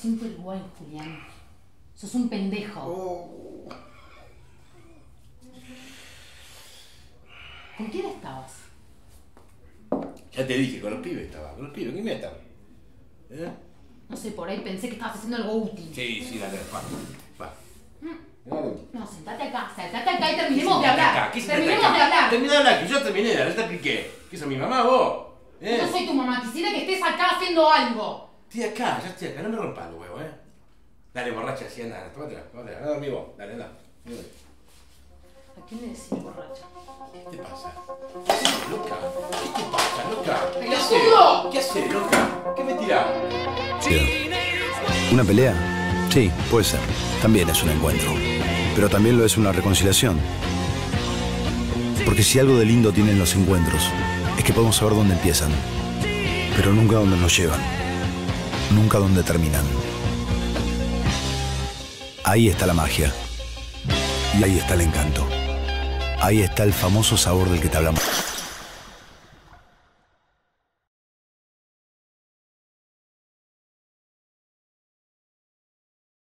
siempre igual, Julián. Sos un pendejo. Oh. ¿Con quién estabas? Ya te dije, con los pibes estaba. Con los pibes, ¿qué me están? No sé, por ahí pensé que estabas haciendo algo útil. Sí, dale, va. No, sentate acá y terminemos de hablar. Terminemos de hablar. Terminé de hablar, que yo terminé de hablar, ¿te expliqué? ¿Qué sos mi mamá vos? No soy tu mamá, quisiera que estés acá haciendo algo. Ya estoy acá, no me rompas los huevos, Dale, borracha, así anda, tómatela, anda dormí vos, dale, anda. ¿A quién le decís borracha? ¿Qué te pasa? ¿Qué haces, loca? ¿Qué te pasa, loca? ¡Pelotudo! ¿Qué haces, loca? ¿Qué me tirás? ¿Una pelea? Sí, puede ser. También es un encuentro. Pero también lo es una reconciliación. Porque si algo de lindo tienen los encuentros, es que podemos saber dónde empiezan, pero nunca dónde nos llevan. Nunca dónde terminan. Ahí está la magia. Y ahí está el encanto. Ahí está el famoso sabor del que te hablamos.